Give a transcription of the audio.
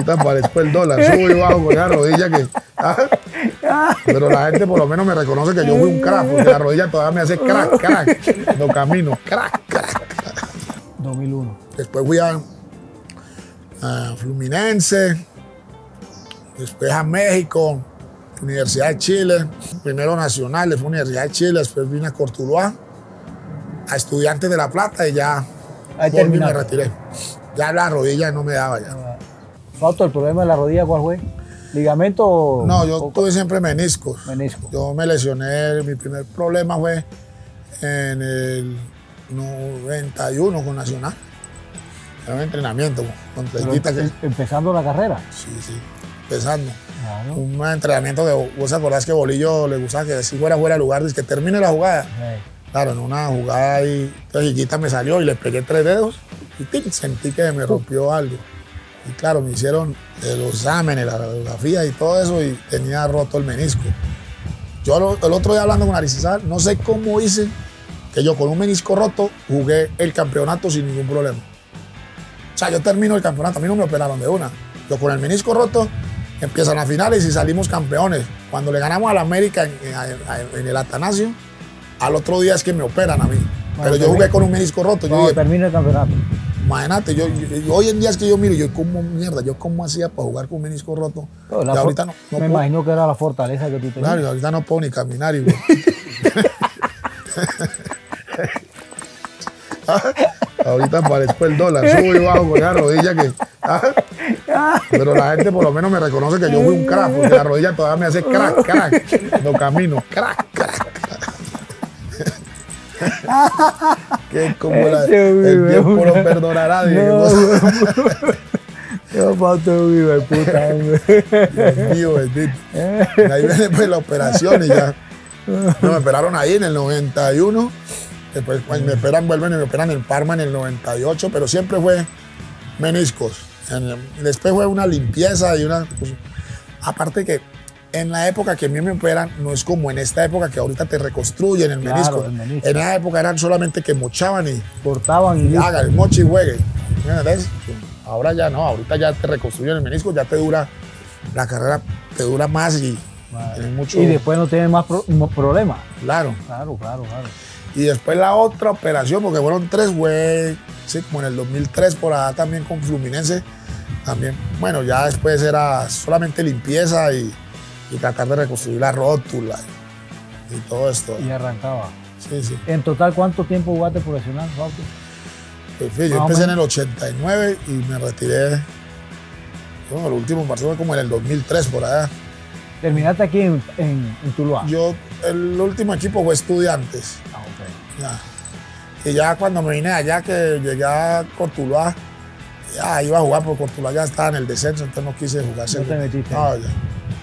Ahorita parezco el dólar, subo y bajo con la rodilla que... Pero la gente por lo menos me reconoce que yo fui un crack, porque la rodilla todavía me hace crack, crack. Cuando camino, crack, crack. 2001. Después fui a Fluminense, después a México, Universidad de Chile, primero Nacional, después Universidad de Chile, después vine a Cortuluá, a Estudiantes de La Plata y ya me retiré. Ya la rodilla no me daba ya. Fausto, ¿el problema de la rodilla cuál fue? ¿Ligamento? No, yo tuve siempre meniscos. Menisco. Yo me lesioné, mi primer problema fue en el 91 con Nacional. Era un entrenamiento contra el Quita que... ¿Empezando la carrera? Sí, empezando. Claro. Un entrenamiento que vos acordás que Bolillo le gustaba que si fuera de lugar, dice que termine la jugada. Sí. Claro, en una jugada ahí, entonces Iquita me salió y le pegué 3 dedos y ¡ting! Sentí que me rompió algo. Y claro, me hicieron los exámenes, la radiografía y todo eso y tenía roto el menisco. Yo el otro día hablando con Aricizal, no sé cómo hice que yo con un menisco roto jugué el campeonato sin ningún problema. O sea, yo termino el campeonato, a mí no me operaron de una. Yo con el menisco roto empiezan las finales y salimos campeones. Cuando le ganamos a la América en el Atanasio, al otro día es que me operan a mí. Pero yo jugué con un menisco roto. Cuando termina el campeonato. Imagínate, yo hoy en día es que yo miro, yo como mierda, yo cómo hacía para jugar con un menisco roto. Pero y ahorita no me imagino que era la fortaleza que tú tenías. Claro, y ahorita no puedo ni caminar igual. Ahorita parezco el dólar, subo y bajo con la rodilla que... Pero la gente por lo menos me reconoce que yo fui un crack, porque la rodilla todavía me hace crack, crack. Cuando camino, crack, crack. Que es como el tiempo lo perdonará. Yo Fausto vive, puta, hombre. Dios mío, bendito. Ahí viene pues la operación y ya. No, me operaron ahí en el 91. Después cuando me operan, vuelven y me operan en Parma en el 98, pero siempre fue meniscos. Después fue una limpieza y una... Pues, aparte que en la época que a mí me operan, no es como en esta época que ahorita te reconstruyen el menisco. Claro, el menisco. En esa época eran solamente que mochaban y... Cortaban y haga el moche y juegue. ¿Entiendes? Ahora ya no, ahorita ya te reconstruyen el menisco, ya te dura... La carrera te dura más y... Mucho... Y después no tienes más problemas. Claro. Claro. Y después la otra operación, porque fueron 3, fue sí, como en el 2003 por allá también con Fluminense. También, bueno, ya después era solamente limpieza y tratar de reconstruir la rótula y todo esto. Y arrancaba. Sí. ¿En total cuánto tiempo jugaste profesional, Fausto? Pues, yo empecé en el 89 y me retiré. Bueno, el último partido fue como en el 2003 por allá. ¿Terminaste aquí en Tuluá? El último equipo fue Estudiantes. Ah, ok. Ya. Y ya cuando me vine allá, que llegué a Cortuluá, ya iba a jugar, porque Cortuluá ya estaba en el descenso, entonces no quise jugar. ¿No te metiste? No, ya.